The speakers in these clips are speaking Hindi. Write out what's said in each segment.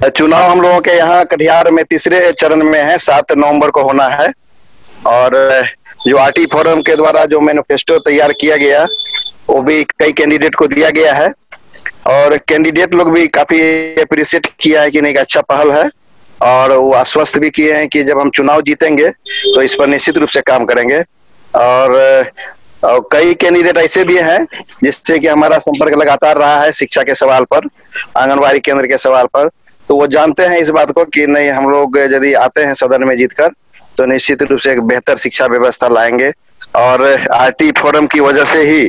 चुनाव हम लोगों के यहाँ कटिहार में तीसरे चरण में है, 7 नवंबर को होना है। और जो आरटी फोरम के द्वारा जो मैनिफेस्टो तैयार किया गया वो भी कई कैंडिडेट को दिया गया है और कैंडिडेट लोग भी काफी अप्रिशिएट किया है कि नहीं, अच्छा पहल है। और वो आश्वस्त भी किए हैं कि जब हम चुनाव जीतेंगे तो इस पर निश्चित रूप से काम करेंगे। और कई कैंडिडेट ऐसे भी हैं जिससे कि हमारा संपर्क लगातार रहा है शिक्षा के सवाल पर, आंगनबाड़ी केंद्र के सवाल पर। तो वो जानते हैं इस बात को कि नहीं, हम लोग यदि आते हैं सदन में जीतकर तो निश्चित रूप से एक बेहतर शिक्षा व्यवस्था लाएंगे। और आरटी फोरम की वजह से ही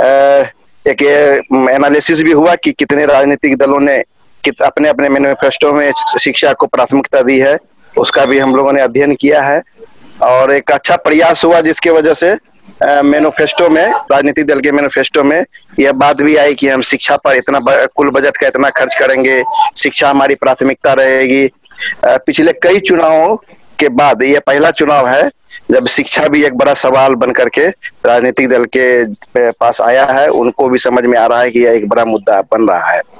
एक एनालिसिस भी हुआ कि कितने राजनीतिक दलों ने अपने अपने मैनिफेस्टो में शिक्षा को प्राथमिकता दी है, उसका भी हम लोगों ने अध्ययन किया है। और एक अच्छा प्रयास हुआ जिसके वजह से मैनिफेस्टो में, राजनीतिक दल के मैनिफेस्टो में यह बात भी आई कि हम शिक्षा पर इतना कुल बजट का इतना खर्च करेंगे, शिक्षा हमारी प्राथमिकता रहेगी। पिछले कई चुनावों के बाद यह पहला चुनाव है जब शिक्षा भी एक बड़ा सवाल बन करके राजनीतिक दल के पास आया है। उनको भी समझ में आ रहा है कि यह एक बड़ा मुद्दा बन रहा है।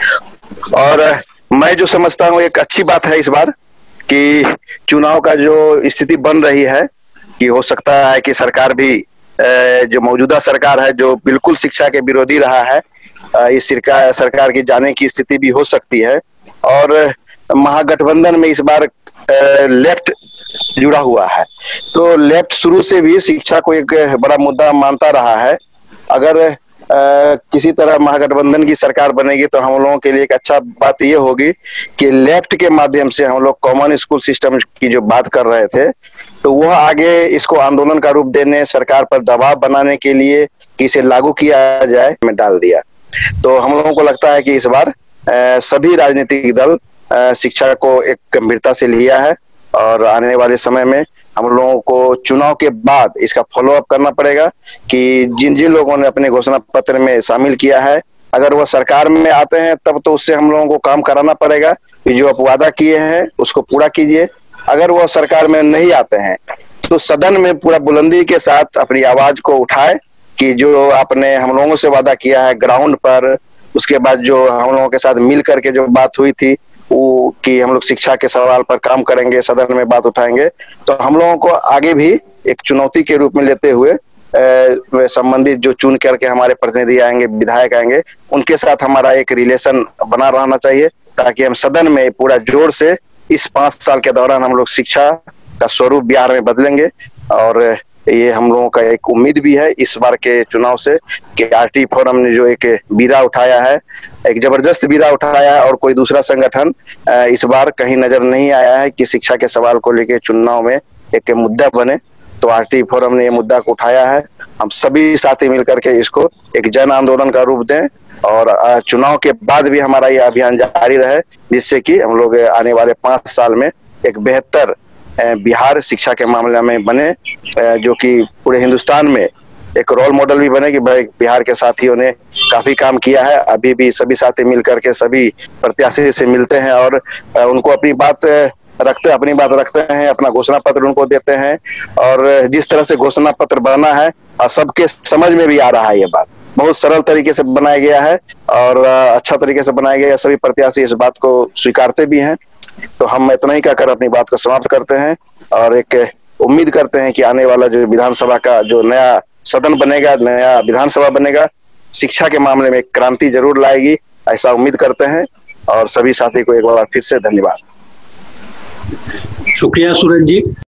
और मैं जो समझता हूँ एक अच्छी बात है इस बार कि चुनाव का जो स्थिति बन रही है कि हो सकता है कि सरकार भी, जो मौजूदा सरकार है जो बिल्कुल शिक्षा के विरोधी रहा है, इस सरकार की जाने की स्थिति भी हो सकती है। और महागठबंधन में इस बार लेफ्ट जुड़ा हुआ है, तो लेफ्ट शुरू से भी शिक्षा को एक बड़ा मुद्दा मानता रहा है। अगर किसी तरह महागठबंधन की सरकार बनेगी तो हम लोगों के लिए एक अच्छा बात ये होगी कि लेफ्ट के माध्यम से हम लोग कॉमन स्कूल सिस्टम की जो बात कर रहे थे तो वह आगे इसको आंदोलन का रूप देने, सरकार पर दबाव बनाने के लिए कि इसे लागू किया जाए में डाल दिया। तो हम लोगों को लगता है कि इस बार सभी राजनीतिक दल शिक्षा को एक गंभीरता से लिया है और आने वाले समय में हम लोगों को चुनाव के बाद इसका फॉलो अप करना पड़ेगा कि जिन जिन लोगों ने अपने घोषणा पत्र में शामिल किया है, अगर वह सरकार में आते हैं तब तो उससे हम लोगों को काम कराना पड़ेगा कि जो आप वादा किए हैं उसको पूरा कीजिए। अगर वह सरकार में नहीं आते हैं तो सदन में पूरा बुलंदी के साथ अपनी आवाज को उठाए कि जो आपने हम लोगों से वादा किया है ग्राउंड पर, उसके बाद जो हम लोगों के साथ मिल करके जो बात हुई थी वो कि हम लोग शिक्षा के सवाल पर काम करेंगे, सदन में बात उठाएंगे। तो हम लोगों को आगे भी एक चुनौती के रूप में लेते हुए संबंधित जो चुन करके हमारे प्रतिनिधि आएंगे, विधायक आएंगे, उनके साथ हमारा एक रिलेशन बना रहना चाहिए ताकि हम सदन में पूरा जोर से इस 5 साल के दौरान हम लोग शिक्षा का स्वरूप बिहार में बदलेंगे। और ये हम लोगों का एक उम्मीद भी है इस बार के चुनाव से कि आरटी फोरम ने जो एक बीड़ा उठाया है, एक जबरदस्त बीड़ा उठाया है और कोई दूसरा संगठन इस बार कहीं नजर नहीं आया है कि शिक्षा के सवाल को लेकर चुनाव में एक मुद्दा बने। तो आरटी फोरम ने ये मुद्दा को उठाया है। हम सभी साथी मिलकर के इसको एक जन आंदोलन का रूप दें और चुनाव के बाद भी हमारा ये अभियान जारी रहे, जिससे कि हम लोग आने वाले 5 साल में एक बेहतर बिहार शिक्षा के मामले में बने, जो कि पूरे हिंदुस्तान में एक रोल मॉडल भी बने कि भाई बिहार के साथियों ने काफी काम किया है। अभी भी सभी साथी मिल करके सभी प्रत्याशी से मिलते हैं और उनको अपनी बात रखते हैं, अपना घोषणा पत्र उनको देते हैं। और जिस तरह से घोषणा पत्र बना है और सबके समझ में भी आ रहा है, ये बात बहुत सरल तरीके से बनाया गया है और अच्छा तरीके से बनाया गया है। सभी प्रत्याशी इस बात को स्वीकारते भी हैं। तो हम इतना ही कहकर अपनी बात को समाप्त करते हैं और एक उम्मीद करते हैं कि आने वाला जो विधानसभा का जो नया सदन बनेगा, नया विधानसभा बनेगा, शिक्षा के मामले में एक क्रांति जरूर लाएगी, ऐसा उम्मीद करते हैं। और सभी साथी को एक बार फिर से धन्यवाद। शुक्रिया सूरज जी।